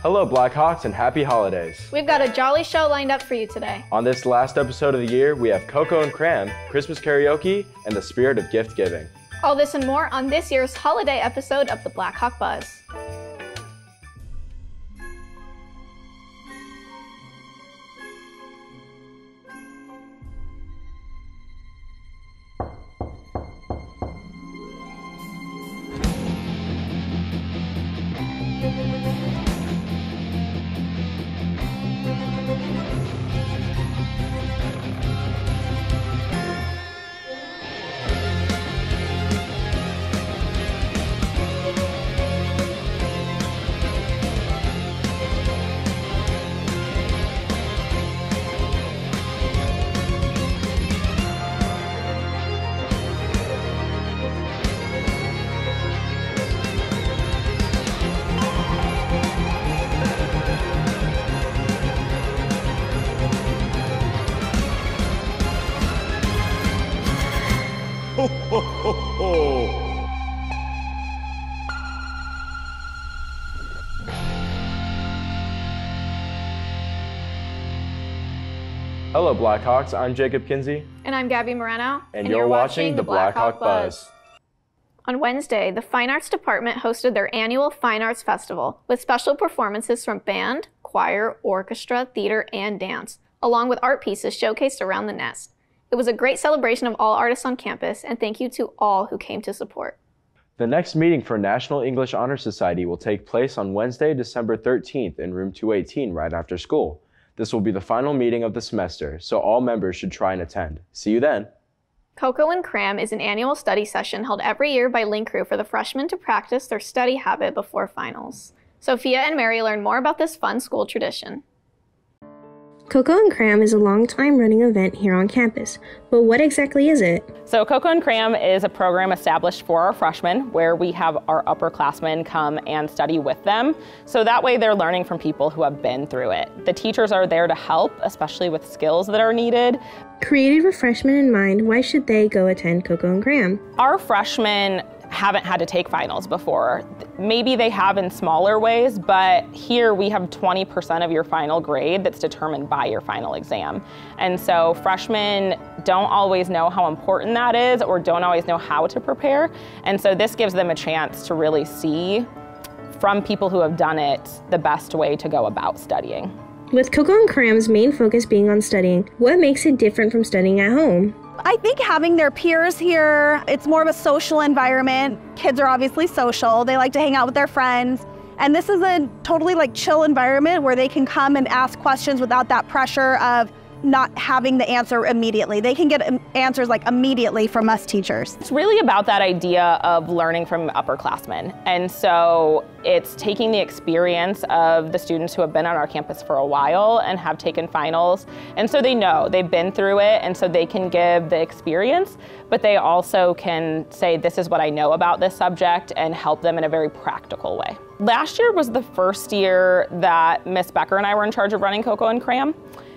Hello Blackhawks and happy holidays. We've got a jolly show lined up for you today. On this last episode of the year, we have Coco and Cram, Christmas karaoke, and the spirit of gift giving. All this and more on this year's holiday episode of the Blackhawk Buzz. Ho, ho, ho, ho. Hello Blackhawks, I'm Jacob Kinsey. And I'm Gabby Moreno. And you're watching the Blackhawk Buzz. On Wednesday, the Fine Arts Department hosted their annual Fine Arts Festival with special performances from band, choir, orchestra, theater, and dance, along with art pieces showcased around the nest. It was a great celebration of all artists on campus, and thank you to all who came to support. The next meeting for National English Honor Society will take place on Wednesday, December 13th in room 218 right after school. This will be the final meeting of the semester, so all members should try and attend. See you then. Coco and Cram is an annual study session held every year by Link Crew for the freshmen to practice their study habit before finals. Sophia and Mary learn more about this fun school tradition. Coco and Cram is a long-time running event here on campus, but what exactly is it? So Coco and Cram is a program established for our freshmen where we have our upperclassmen come and study with them. So that way they're learning from people who have been through it. The teachers are there to help, especially with skills that are needed. Created with freshmen in mind, why should they go attend Coco and Cram? Our freshmen haven't had to take finals before. Maybe they have in smaller ways, but here we have 20% of your final grade that's determined by your final exam. And so freshmen don't always know how important that is or don't always know how to prepare. And so this gives them a chance to really see from people who have done it the best way to go about studying. With Coco and Cram's main focus being on studying, what makes it different from studying at home? I think having their peers here, it's more of a social environment. Kids are obviously social. They like to hang out with their friends. And this is a totally chill environment where they can come and ask questions without that pressure of not having the answer immediately. They can get answers immediately from us teachers. It's really about that idea of learning from upperclassmen. And so it's taking the experience of the students who have been on our campus for a while and have taken finals. And so they know, they've been through it, and so they can give the experience, but they also can say, this is what I know about this subject, and help them in a very practical way. Last year was the first year that Miss Becker and I were in charge of running Coco and Cram.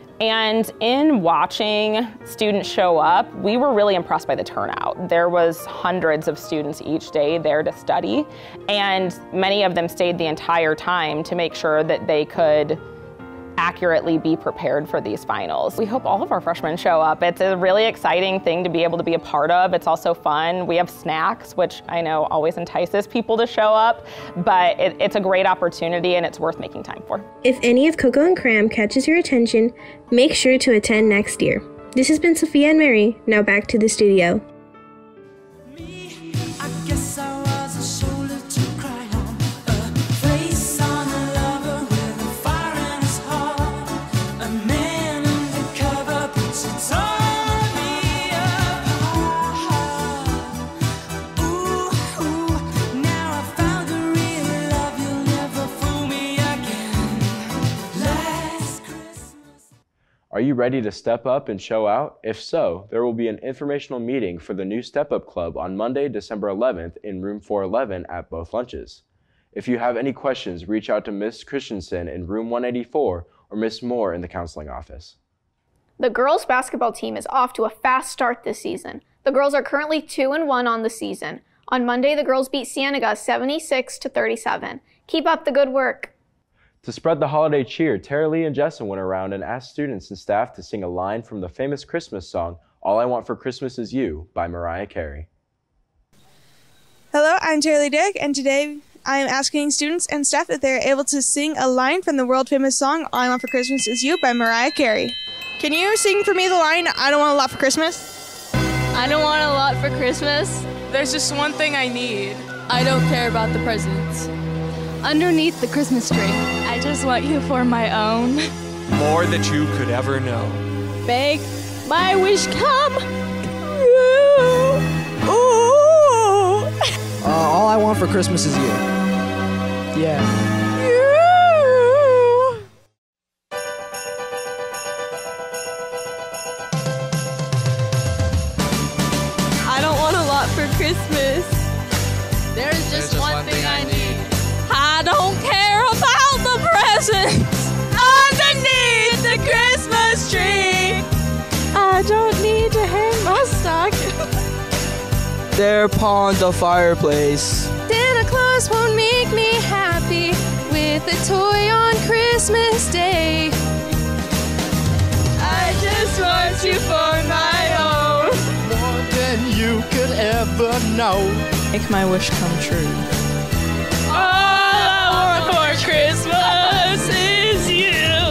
And in watching students show up, we were really impressed by the turnout. There was hundreds of students each day there to study, and many of them stayed the entire time to make sure that they could accurately be prepared for these finals. We hope all of our freshmen show up. It's a really exciting thing to be able to be a part of. It's also fun. We have snacks, which I know always entices people to show up, but it's a great opportunity and it's worth making time for. If any of Coco and Cram catches your attention, make sure to attend next year. This has been Sophia and Mary. Now back to the studio. Are you ready to step up and show out? If so, there will be an informational meeting for the new Step Up Club on Monday, December 11th in room 411 at both lunches. If you have any questions, reach out to Ms. Christensen in room 184 or Ms. Moore in the counseling office. The girls' basketball team is off to a fast start this season. The girls are currently 2-1 on the season. On Monday, the girls beat Cienega 76-37. Keep up the good work. To spread the holiday cheer, Tara Lee and Jessen went around and asked students and staff to sing a line from the famous Christmas song, All I Want for Christmas Is You by Mariah Carey. Hello, I'm Tara Lee Dick, and today I am asking students and staff if they are able to sing a line from the world-famous song, All I Want for Christmas Is You by Mariah Carey. Can you sing for me the line, I don't want a lot for Christmas? I don't want a lot for Christmas. There's just one thing I need. I don't care about the presents. Underneath the Christmas tree, I just want you for my own. More than you could ever know. Make my wish come true. Ooh! All I want for Christmas is you. Yeah. I don't want a lot for Christmas. There's just one thing I need. I don't care about the presents underneath the Christmas tree. I don't need to hang my stocking. They're upon the fireplace. Santa Claus won't make me happy with a toy on Christmas Day. I just want you for my own. More than you could ever know. Make my wish come true. All I want for Christmas is you.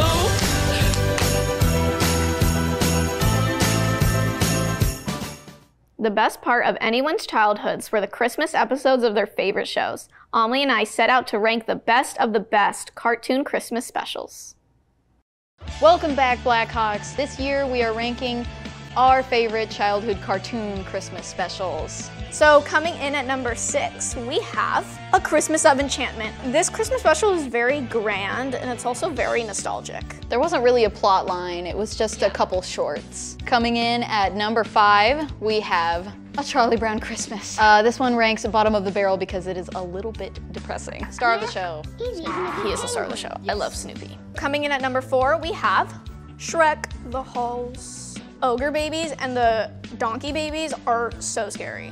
The best part of anyone's childhoods were the Christmas episodes of their favorite shows. Amelie and I set out to rank the best of the best cartoon Christmas specials. Welcome back, Blackhawks. This year we are ranking our favorite childhood cartoon Christmas specials. So coming in at number 6, we have A Christmas of Enchantment. This Christmas special is very grand and it's also very nostalgic. There wasn't really a plot line, it was just a couple shorts. Coming in at number 5, we have A Charlie Brown Christmas. This one ranks bottom of the barrel because it is a little bit depressing. Star of the show. He is the star of the show. Yes. I love Snoopy. Coming in at number 4, we have Shrek the Halls. Ogre babies and the donkey babies are so scary.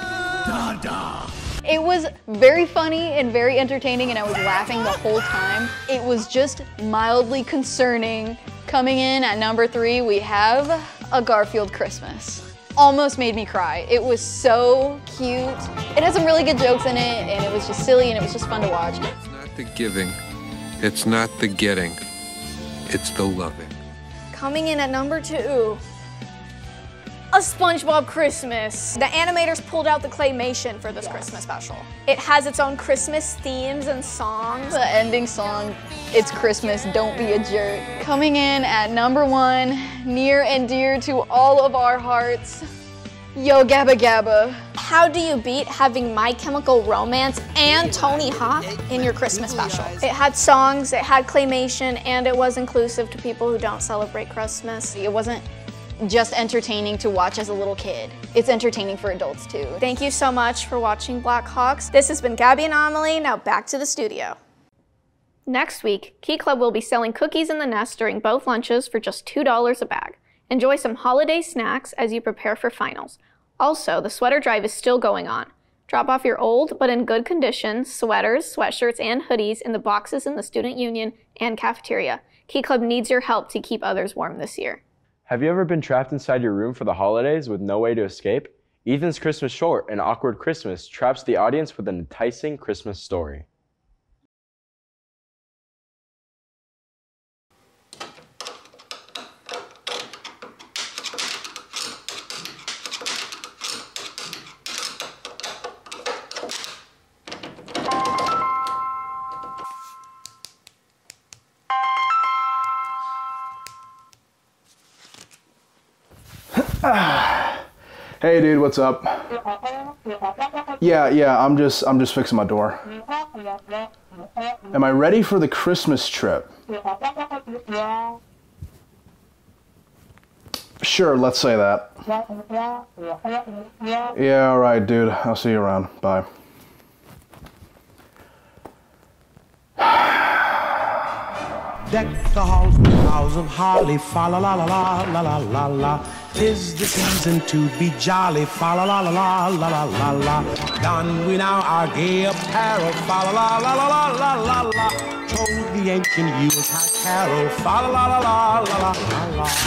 It was very funny and very entertaining and I was laughing the whole time. It was just mildly concerning. Coming in at number 3, we have A Garfield Christmas. Almost made me cry. It was so cute. It had some really good jokes in it and it was just silly and it was just fun to watch. It's not the giving, it's not the getting, it's the loving. Coming in at number 2, A SpongeBob Christmas. The animators pulled out the claymation for this Christmas special. It has its own Christmas themes and songs. The ending song, It's Christmas, Don't Be a Jerk. Coming in at number 1, near and dear to all of our hearts, Yo Gabba Gabba. How do you beat having My Chemical Romance and Tony Hawk in your Christmas special? It had songs, it had claymation, and it was inclusive to people who don't celebrate Christmas. It wasn't just entertaining to watch as a little kid. It's entertaining for adults too. Thank you so much for watching Blackhawks. This has been Gabby and Amelie. Now back to the studio. Next week, Key Club will be selling cookies in the nest during both lunches for just $2 a bag. Enjoy some holiday snacks as you prepare for finals. Also, the sweater drive is still going on. Drop off your old but in good condition sweaters, sweatshirts, and hoodies in the boxes in the Student Union and cafeteria. Key Club needs your help to keep others warm this year. Have you ever been trapped inside your room for the holidays with no way to escape? Ethan's Christmas Short, An Awkward Christmas, traps the audience with an enticing Christmas story. Hey dude, what's up? Yeah, I'm just fixing my door. Am I ready for the Christmas trip? Sure, let's say that. Yeah, alright dude, I'll see you around. Bye. Deck the halls with boughs of holly, fa la la la la la la la la. 'Tis the season to be jolly, fa la la la la la la la la. Don we now our gay apparel, fa la la la la la la la la. Told the ancient Yuletide carol, fa la la la la la la la la.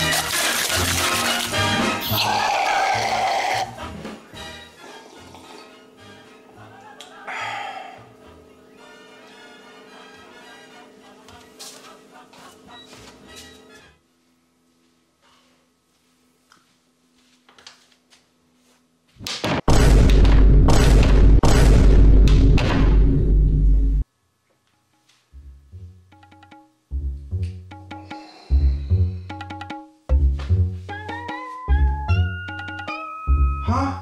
Huh?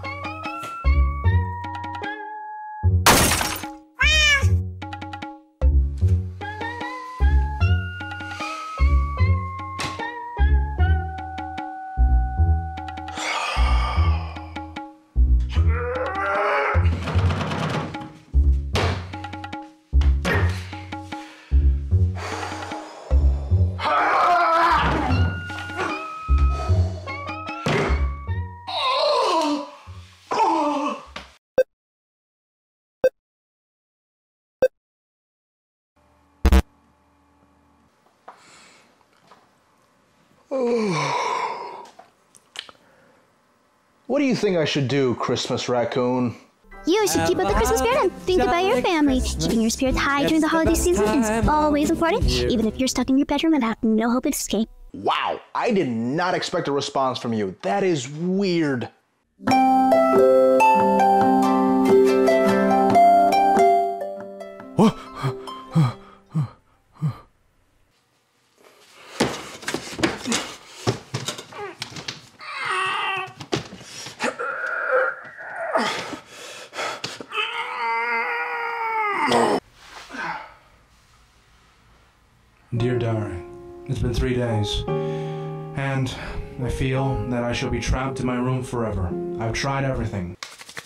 What do you think I should do, Christmas raccoon? You should keep up the Christmas spirit and think about your family. Keeping your spirits high during the holiday season is always important, even if you're stuck in your bedroom and have no hope of escape. Wow, I did not expect a response from you. That is weird. Dear Diary, it's been 3 days, and I feel that I shall be trapped in my room forever. I've tried everything.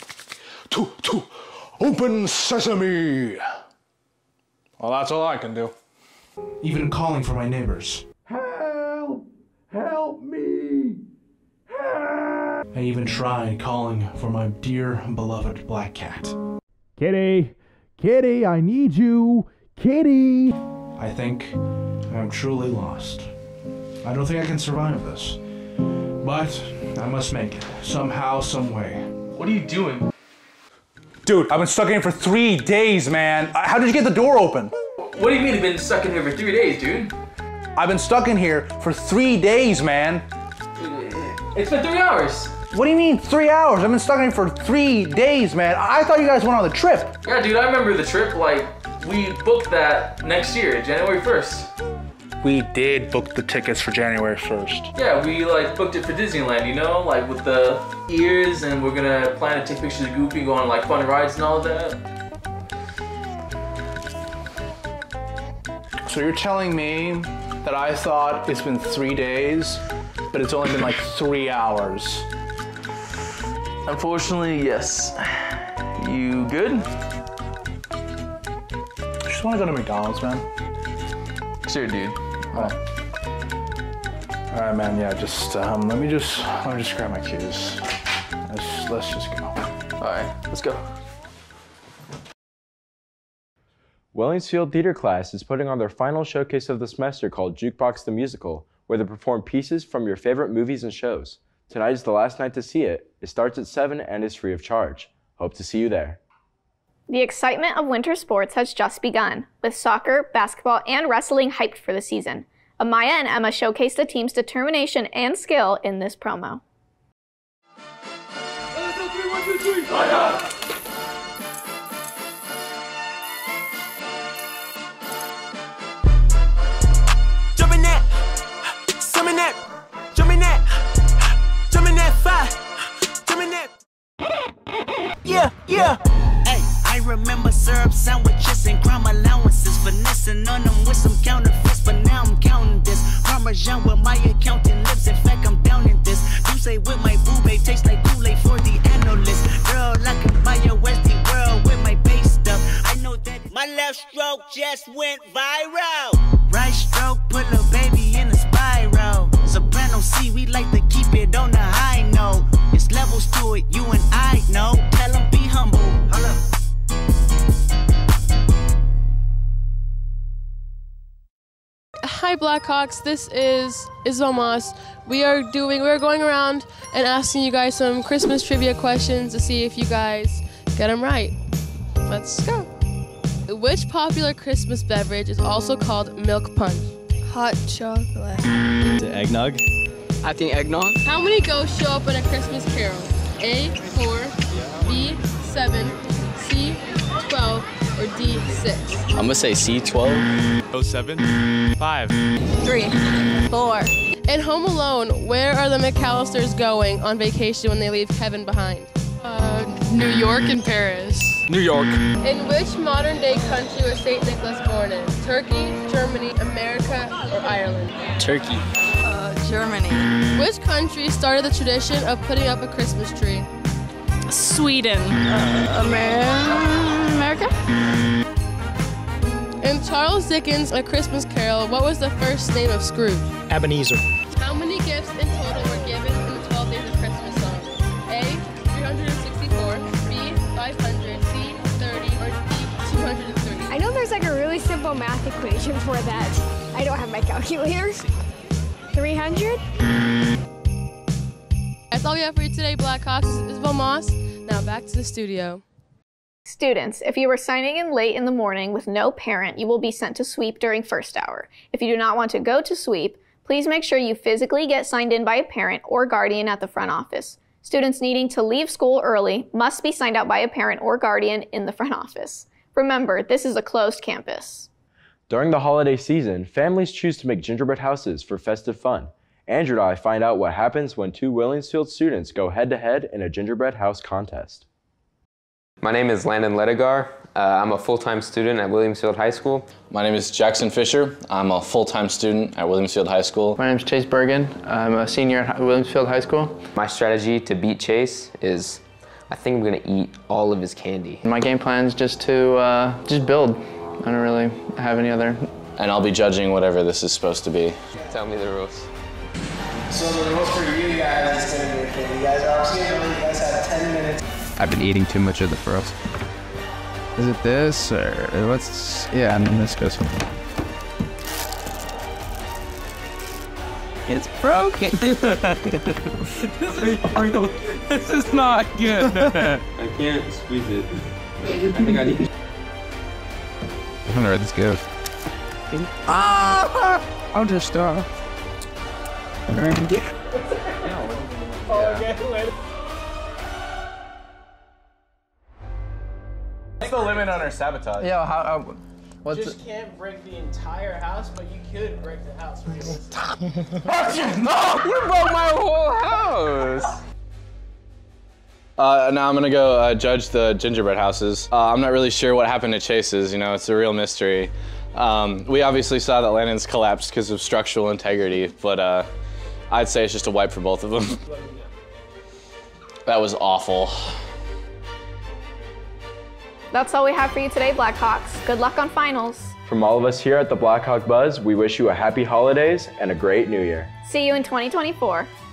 Open sesame! Well, that's all I can do. Even calling for my neighbors. Help! Help me! Help! I even tried calling for my dear beloved black cat. Kitty! Kitty, I need you! Kitty! I think I'm truly lost. I don't think I can survive this. But I must make it. Somehow, some way. What are you doing? Dude, I've been stuck in here for 3 days, man. How did you get the door open? What do you mean you've been stuck in here for 3 days, dude? I've been stuck in here for 3 days, man. It's been 3 hours. What do you mean 3 hours? I've been stuck in here for 3 days, man. I thought you guys went on the trip. Yeah, dude, I remember the trip. Like, we booked that next year, January 1st. We did book the tickets for January 1st. Yeah, we like booked it for Disneyland, you know? Like with the ears, and we're gonna plan to take pictures of Goofy, go on like fun rides and all that. So you're telling me that I thought it's been 3 days, but it's only been like 3 hours? Unfortunately, yes. You good? I just want to go to McDonald's, man. Sure, dude. All right, man. Yeah, just let me just grab my keys. Let's just go. All right, let's go. Wellingsfield Theater Class is putting on their final showcase of the semester called Jukebox the Musical, where they perform pieces from your favorite movies and shows. Tonight is the last night to see it. It starts at 7 and is free of charge. Hope to see you there. The excitement of winter sports has just begun, with soccer, basketball, and wrestling hyped for the season. Amaya and Emma showcase the team's determination and skill in this promo. Jumping that, summon that, jumping that, jumping that fire, jumping that. Yeah, yeah. Hey, I remember syrup sandwiches and crime allowances, finessing on them with some counterfeits, but now I'm counting this. Parmesan where my accountant lives, in fact I'm down in this. You say with my boo babe tastes like Kool-Aid for the analyst. Girl, I can buy your Westie world with my base stuff. I know that. My left stroke just went viral. Right stroke put a baby in a spiral. Soprano C, we like to keep it on the high note. It's levels to it, you and I know. Tell them be humble. Hold up. Hi Blackhawks, this is Isabel Moss. We're going around and asking you guys some Christmas trivia questions to see if you guys get them right. Let's go. Which popular Christmas beverage is also called milk punch? Hot chocolate. Is it eggnog? I think eggnog. How many ghosts show up in a Christmas Carol? A, 4, B, 7, C, 12, or D, 6? I'm gonna say C12. 07. 5. 3, 4. In Home Alone, where are the McAllisters going on vacation when they leave Kevin behind? New York and Paris. New York. In which modern-day country was St. Nicholas born in? Turkey, Germany, America, or Ireland? Turkey. Germany. Which country started the tradition of putting up a Christmas tree? Sweden. America? In Charles Dickens' A Christmas Carol, what was the first name of Scrooge? Ebenezer. How many gifts in total were given in the 12 Days of Christmas song? A, 364, B, 500, C, 30, or D, 230? I know there's like a really simple math equation for that. I don't have my calculator. 300? That's all we have for you today, Blackhawks. This is Isabel Moss. Now back to the studio. Students, if you are signing in late in the morning with no parent, you will be sent to sweep during first hour. If you do not want to go to sweep, please make sure you physically get signed in by a parent or guardian at the front office. Students needing to leave school early must be signed out by a parent or guardian in the front office. Remember, this is a closed campus. During the holiday season, families choose to make gingerbread houses for festive fun. Andrew and I find out what happens when two Williamsfield students go head-to-head in a gingerbread house contest. My name is Landon Ledegar. I'm a full-time student at Williamsfield High School. My name is Jackson Fisher. I'm a full-time student at Williamsfield High School. My name is Chase Bergen. I'm a senior at Williamsfield High School. My strategy to beat Chase is I think I'm gonna eat all of his candy. My game plan is just to just build. I don't really have any other. And I'll be judging whatever this is supposed to be. Tell me the rules. So the rules for you guys is gonna be okay. You guys are obviously gonna know you guys have 10 minutes. I've been eating too much of the frost. Is it this or what's? Yeah, and then this goes. It's broken. This is not good. I can't squeeze it. I think I need. I don't know where this goes. Ah! I'll just What's the limit on our sabotage? Yeah, how what's just can't break the entire house, but you could break the house. No! You broke my whole house! Now I'm gonna go judge the gingerbread houses. I'm not really sure what happened to Chase's, you know, it's a real mystery. We obviously saw that Landon's collapsed because of structural integrity, but I'd say it's just a wipe for both of them. That was awful. That's all we have for you today, Blackhawks. Good luck on finals. From all of us here at the Blackhawk Buzz, we wish you a happy holidays and a great new year. See you in 2024.